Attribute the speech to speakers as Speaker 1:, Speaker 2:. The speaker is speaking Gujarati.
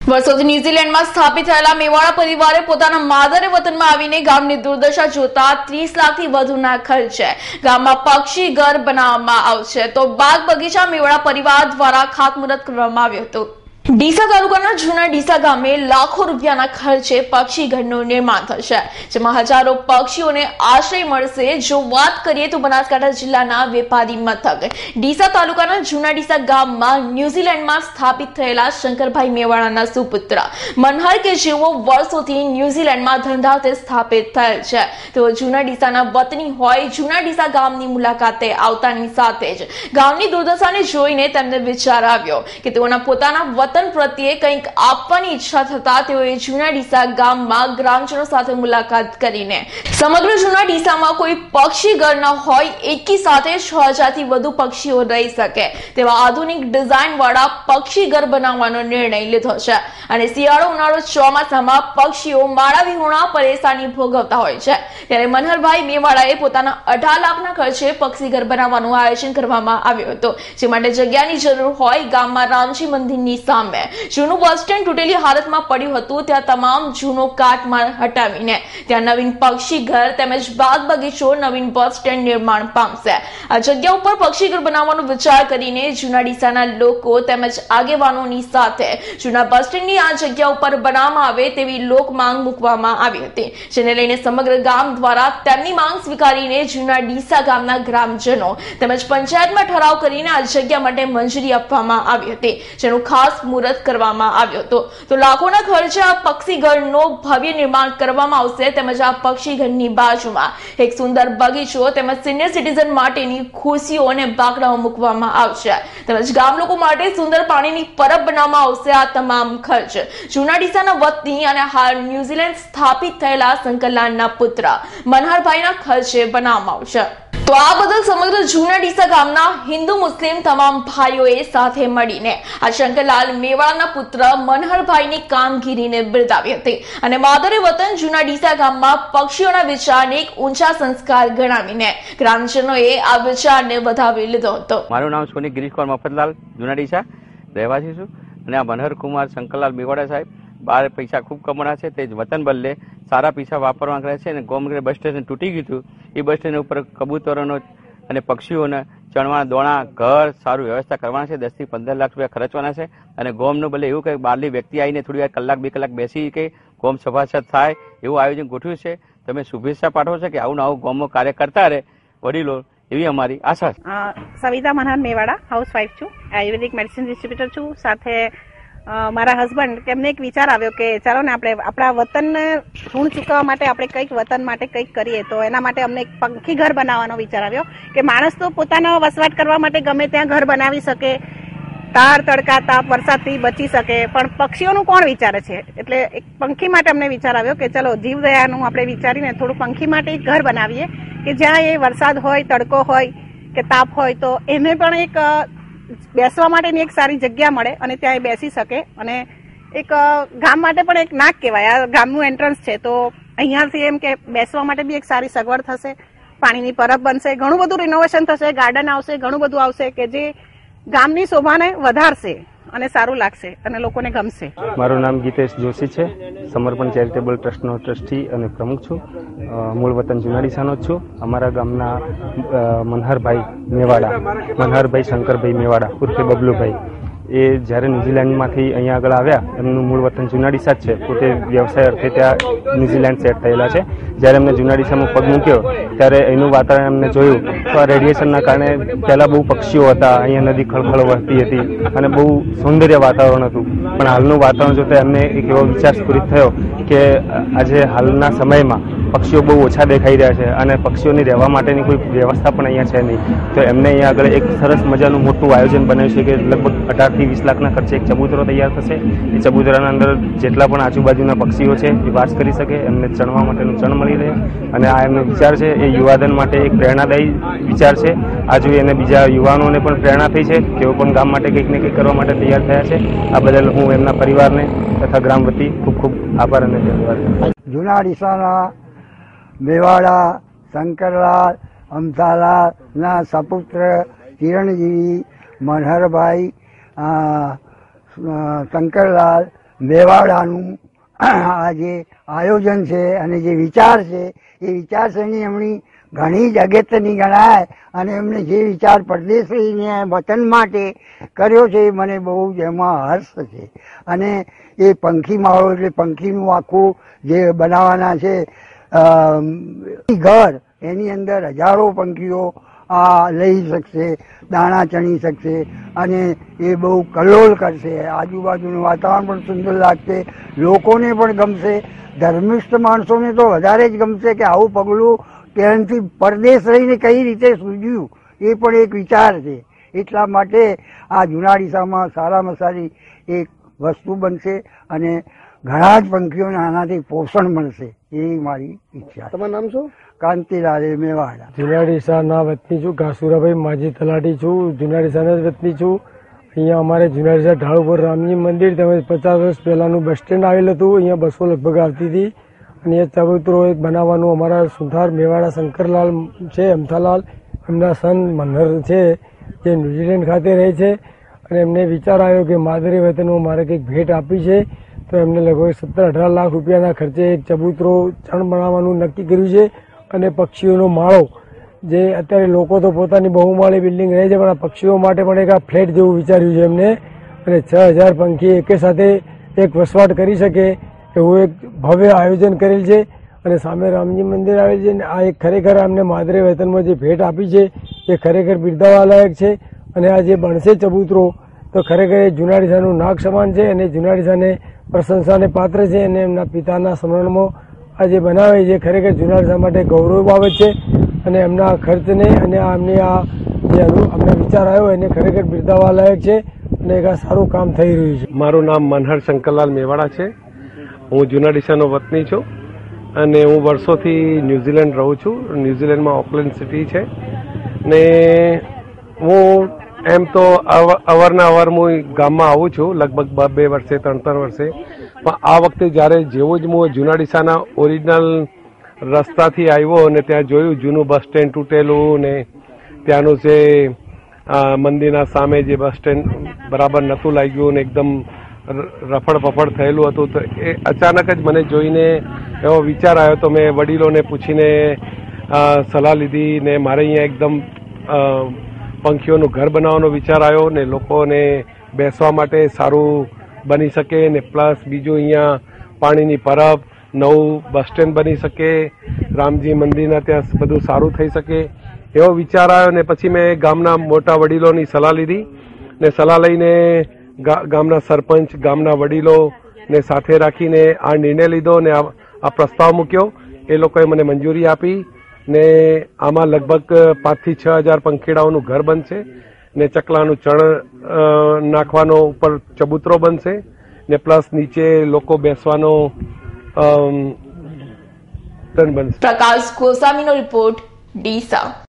Speaker 1: વર્ષોથી ન્યુઝીલેન્ડમાં સ્થાપિત થયેલા મેવાડા પરિવારે પોતાના માદરે વતનમાં આવીને ગામની દુર્દશા જોતા 30 લાખથી વધુના ખર્ચે ગામમાં પક્ષી ઘર બનાવવામાં આવશે તો બાગ બગીચા મેવાડા પરિવાર દ્વારા ખાતમુહૂર્ત કરવામાં આવ્યું હતું। ડીસા તાલુકાના જૂના ડીસા ગામે લાખો રૂપિયાના ખર્ચે પક્ષી ઘરનું નિર્માણ થશે, જેમાં હજારો પક્ષીઓને આશ્રય મળશે। જો વાત કરીએ તો બનાસકાંઠા જિલ્લાના વેપારી મથક ડીસા તાલુકાના જૂના ડીસા ગામમાં ન્યુઝીલેન્ડમાં સ્થાપિત થયેલા શંકરભાઈ મેવાડાના સુપુત્ર મનહર કે જેઓ વર્ષોથી ન્યુઝીલેન્ડમાં ધંધાર્થે સ્થાપિત થયેલ છે, તેઓ જૂના ડીસાના વતની હોય જૂના ડીસા ગામની મુલાકાતે આવતાની સાથે જ ગામની દુર્દશાને જોઈને તેમને વિચાર આવ્યો કે તેઓના પોતાના વતન પ્રત્યે કંઈક આપવાની ઈચ્છા થતા તેઓએ જૂના ડીસા ગામમાં ગ્રામજનો સાથે મુલાકાત કરીને સમગ્ર જૂના ડીસામાં કોઈ પક્ષી ઘર ન હોય, એકી સાથે 6000 થી વધુ પક્ષીઓ રહી શકે તેવા આધુનિક ડિઝાઇન વાળા પક્ષી ઘર બનાવવાનો નિર્ણય લીધો છે। અને શિયાળો ઉનાળો ચોમાસામાં પક્ષીઓ માળા વિહોણા પરેશાની ભોગવતા હોય છે, ત્યારે મનહરભાઈ મેવાડાએ પોતાના 18 લાખના ખર્ચે પક્ષી ઘર બનાવવાનું આયોજન કરવામાં આવ્યું હતું, જે માટે જગ્યાની જરૂર હોય। ગામમાં રામજી મંદિરની સામે જૂનું બસ સ્ટેન્ડ તૂટેલી હાલતમાં પડ્યું હતું, ત્યાં તમામ જૂનો કાટમાળ હટાવીને ત્યાં નવીન પક્ષી ઘર તેમજ બાગ બગીચો નવીન બસ સ્ટેન્ડ નિર્માણ પામશે। આ જગ્યા ઉપર પક્ષી ઘર બનાવવાનો વિચાર કરીને જૂના ડીસાના લોકો તેમજ આગેવાનોની સાથે જૂના બસ સ્ટેન્ડની આ જગ્યા ઉપર બનાવવામાં આવે તેવી લોક માંગ મૂકવામાં આવી હતી, જેને લઈને સમગ્ર ગામ દ્વારા તેમની માંગ સ્વીકારીને જૂના ડીસા ગામના ગ્રામજનો તેમજ પંચાયતમાં ઠરાવ કરીને આ જગ્યા માટે મંજૂરી આપવામાં આવી હતી, જેનું ખાસ મુહૂર્ત કરવામાં આવ્યો હતો। તો લાખોના ખર્ચે આ પક્ષી ઘરનો ભવ્ય નિર્માણ કરવામાં આવશે, તેમજ આ પક્ષી ઘરની બાજુમાં એક સુંદર બગીચો તેમજ સિનિયર સિટીઝન માટેની ખુરશીઓ અને બાકડાઓ મૂકવામાં આવશે, તેમજ ગામ લોકો માટે સુંદર પાણીની પરબ બનાવવામાં આવશે। આ તમામ ખર્ચ જૂના ડીસાના વતની અને હાલ ન્યુઝીલેન્ડ સ્થાપિત થયેલા શંકરલાલના પુત્ર મનહરભાઈના ખર્ચે બનાવવામાં આવશે। તો આ બદલ સમગ્ર જૂના ડીસા ગામના હિન્દુ મુસ્લિમ તમામ ભાઈઓએ સાથે મળીને આ શંકરલાલ મેવાડાના પુત્ર મનહરભાઈની કામગીરીને બિરદાવી હતી અને માદરે વતન જૂના ડીસા ગામમાં પક્ષીઓના વિચારને એક ઊંચા સંસ્કાર ગણાવીને ગ્રામજનોએ આ વિચારને વધાવી લીધો હતો।
Speaker 2: મારું નામ સોની ગિરીશકુમાર મફતલાલ, જૂના ડીસા રહેવાસી છું અને આ મનહરકુમાર શંકરલાલ મેવાડા સાહેબ બાર પૈસા ખૂબ કમાણા છે, તે જ વતન બદલે સારા પૈસા વાપરવા કરે છે અને ગોમગઢ બસ સ્ટેશન તૂટી ગયું હતું, એ બસ સ્ટેશન ઉપર કબૂતરોનો અને પક્ષીઓને ચણવાના દોણા ઘર સારું વ્યવસ્થા કરવાના છે। 10 થી 15 લાખ રૂપિયા ખર્ચવાના છે અને ગોમનું ભલે એવું કે બહારની વ્યક્તિ આવીને થોડી વાર કલાક 2 કલાક બેસી કે ગોમ સભાસદ થાય એવું આયોજન ગોઠવ્યું છે। તમે શુભેચ્છા પાઠવો છો કે આવું આવું ગોમમાં કાર્ય કરતા રહે વડીલો, એવી અમારી આશા છે।
Speaker 3: સવિતા મનહર મેવાડા, હાઉસવાઇફ છું, આયુર્વેદિક મેડિસિન ડિસ્ટ્રીબ્યુટર છું। સાથે મારા હસબન્ડ તેમને એક વિચાર આવ્યો કે ચાલો ને આપણે આપણા વતનને ઋણ ચૂકવવા માટે આપણે કંઈક વતન માટે કંઈક કરીએ, તો એના માટે અમને એક પંખી ઘર બનાવવાનો વિચાર આવ્યો કે માણસ તો પોતાનો વસવાટ કરવા માટે ગમે ત્યાં ઘર બનાવી શકે, તાર તડકા તાપ વરસાદથી બચી શકે, પણ પક્ષીઓનું કોણ વિચારે છે? એટલે એક પંખી માટે અમને વિચાર આવ્યો કે ચલો જીવદયાનું આપણે વિચારીને થોડું પંખી માટે એક ઘર બનાવીએ કે જ્યાં એ વરસાદ હોય, તડકો હોય કે તાપ હોય તો એને પણ એક બેસવા માટેની એક સારી જગ્યા મળે અને ત્યાં એ બેસી શકે અને એક ગામ માટે પણ એક નાક કહેવાય, આ ગામનું એન્ટ્રન્સ છે તો અહીંયાથી એમ કે બેસવા માટે બી એક સારી સગવડ થશે, પાણીની પરબ બનશે, ઘણું બધું રિનોવેશન થશે, ગાર્ડન આવશે, ઘણું બધું આવશે કે જે ગામની શોભાને વધારશે અને સારું લાગશે અને લોકોને ગમશે।
Speaker 4: મારું નામ ગીતેશ જોશી છે, સમર્પણ ચેરિટેબલ ટ્રસ્ટનો ટ્રસ્ટી અને પ્રમુખ છું, મૂળ વતન જૂના ડીસાનો જ છું। અમારા ગામના મનહરભાઈ મેવાડા, મનહરભાઈ શંકરભાઈ મેવાડા ઉર્ફે બબલુભાઈ, એ જ્યારે ન્યુઝીલેન્ડમાંથી અહીંયા આગળ આવ્યા, એમનું મૂળ વતન જૂના ડીસા જ છે, પોતે વ્યવસાય અર્થે ત્યાં ન્યુઝીલેન્ડ સેટ થયેલા છે। જ્યારે એમને જૂના ડીસામાં પગ મૂક્યો ત્યારે એનું વાતાવરણ એમને જોયું તો આ રેડિયેશનના કારણે પહેલાં બહુ પક્ષીઓ હતા, અહીંયા નદી ખળખળ વહેતી હતી અને બહુ સૌંદર્ય વાતાવરણ હતું, પણ હાલનું વાતાવરણ જોતા એમને એક એવો વિચાર સ્ફુરિત થયો કે આજે હાલના સમયમાં પક્ષીઓ બહુ ઓછા દેખાઈ રહ્યા છે અને પક્ષીઓની રહેવા માટેની કોઈ વ્યવસ્થા પણ અહીંયા છે નહીં, તો એમને અહીંયા આગળ એક સરસ મજાનું મોટું આયોજન બનાવ્યું છે કે લગભગ 18 થી 20 લાખના ખર્ચે એક ચબૂતરો તૈયાર થશે। એ ચબૂતરાના અંદર જેટલા પણ આજુબાજુના પક્ષીઓ છે એ વાસ કરી શકે, એમને ચણવા માટેનું ચણ મળી રહે અને આ એમનો વિચાર છે એ યુવાધન માટે એક પ્રેરણાદાયી વિચાર છે। આ જોઈ અને બીજા યુવાનોને પણ પ્રેરણા થઈ છે, તેઓ પણ ગામ માટે કંઈક ને કંઈક કરવા માટે તૈયાર થયા છે। આ બદલ હું એમના પરિવારને તથા ગ્રામ વતી ખૂબ ખૂબ આભાર અને ધન્યવાદ કરું છું।
Speaker 5: જૂના ડીસાના મેવાડા શંકરલાલ અમથાલાલના સપુત્ર ચિરંજીવી મનહરભાઈ શંકરલાલ મેવાડાનું આ જે આયોજન છે અને જે વિચાર છે એ વિચારસરણી એમની ઘણી જ અગત્યની ગણાય અને એમને જે વિચાર પરદેશીને વતન માટે કર્યો છે એ મને બહુ જ એમાં હર્ષ છે. અને એ પંખી માળો એટલે પંખીનું આખું જે બનાવવાના છે ઘર, એની અંદર હજારો પંખીઓ આ લઈ શકશે, દાણા ચણી શકશે અને એ બહુ કલ્લોલ કરશે. આજુબાજુનું વાતાવરણ પણ સુંદર લાગશે, લોકોને પણ ગમશે. ધર્મિષ્ઠ માણસોને તો વધારે જ ગમશે કે આવું પગલું ત્યાંથી પરદેશ રહીને કઈ રીતે સૂઝ્યું, એ પણ એક વિચાર છે. એટલા માટે આ જૂના ડીસામાં સારામાં સારી એક વસ્તુ બનશે અને ઘણા જ પંખીઓને આનાથી પોષણ મળશે, એવી મારી ઈચ્છા. તમારું નામ શું? કાંતિલાલ મેવાડા.
Speaker 6: જૂના ડીસાના વતની છું. ઘાસુરાભાઈ માજી તલાટી છું. જૂના ડીસાના જ વતની છું. અહીંયા અમારે જૂના ડીસા ઢાળ ઉપર રામજી મંદિર તેમજ 50 વર્ષ પહેલાનું બસ સ્ટેન્ડ આવેલું હતું. અહીંયા બસો લગભગ આવતી હતી અને એ ચબૂતરો એક બનાવવાનું અમારા સુથાર મેવાડા શંકરલાલ છે, અમથાલાલ, એમના સન મનહર છે જે ન્યુઝીલેન્ડ ખાતે રહે છે અને એમને વિચાર આવ્યો કે માદરે વતનમાં મારે કંઈક ભેટ આપી છે, તો એમને લગભગ 17-18 લાખ રૂપિયાના ખર્ચે એક ચબૂતરો ચણ બનાવવાનું નક્કી કર્યું છે. અને પક્ષીઓનો માળો, જે અત્યારે લોકો તો પોતાની બહુમાળી બિલ્ડિંગ રહે છે પણ આ પક્ષીઓ માટે પણ એક આ ફ્લેટ જેવું વિચાર્યું છે એમને. અને 6000 પંખી એકે સાથે એક વસવાટ કરી શકે એવું એક ભવ્ય આયોજન કરેલ છે. અને સામે રામજી મંદિર આવેલ છે. આ એક ખરેખર અમને માદરે વતનમાં જે ભેટ આપી છે એ ખરેખર બિરદાવવા લાયક છે. અને આ જે બનશે ચબૂતરો તો ખરેખર એ જૂના ડીસાનું નાક સમાન છે અને જૂના ડીસાને પ્રશંસાને પાત્ર છે. અને એમના પિતાના સ્મરણમાં આ જે બનાવે છે ખરેખર જૂના ડીસા માટે ગૌરવ બાબત છે. અને એમના ખર્ચને અને એમની આ જે અમને વિચાર આવ્યો એને ખરેખર બિરદાવવા લાયક છે અને એક આ સારું કામ થઈ રહ્યું છે.
Speaker 7: મારું નામ મનહર શંકરલાલ મેવાડા છે. હું જૂના ડીસાનો વતની છું અને હું વર્ષોથી ન્યુઝીલેન્ડ રહું છું. ન્યુઝીલેન્ડમાં ઓકલેન્ડ સિટી છે ને હું એમ તો અવારનવાર હું ગામમાં આવું છું, લગભગ 2 વર્ષે 3 વર્ષે. પણ આ વખતે જ્યારે જેવું જ હું જૂના ડીસાના ઓરિજિનલ રસ્તાથી આવ્યો અને ત્યાં જોયું જૂનું બસ સ્ટેન્ડ તૂટેલું ને ત્યાંનું જે મંદિરના સામે જે બસ સ્ટેન્ડ બરાબર નહોતું લાગ્યું ને એકદમ રફડ પફડ થયેલું હતું, તો એ અચાનક જ મને જોઈને એવો વિચાર આવ્યો. તો મેં વડીલોને પૂછીને સલાહ લીધી ને મારે અહીંયા એકદમ પંખીઓનું ઘર બનાવવાનો વિચાર આવ્યો ને લોકોને બેસવા માટે સારું બની શકે ને પ્લસ બીજું અહીંયા પાણીની પરબ, નવું બસ સ્ટેન્ડ બની શકે, રામજી મંદિરના ત્યાં બધું સારું થઈ શકે એવો વિચાર આવ્યો. ને પછી મેં ગામના મોટા વડીલોની સલાહ લીધી ને સલાહ લઈને ગામના સરપંચ, ગામના વડીલો ને સાથે રાખીને આ નિર્ણય લીધો ને આ પ્રસ્તાવ મૂક્યો. એ લોકોએ મને મંજૂરી આપી ને આમાં લગભગ 5 થી 6000 પંખીડાઓનું ઘર બનશે ને ચકલાનું ચણ નાખવાનો ઉપર ચબૂતરો બનશે ને પ્લસ નીચે લોકો બેસવાનો બનશે.
Speaker 1: પ્રકાશ ગોસ્વામીનો રિપોર્ટ, ડીસા.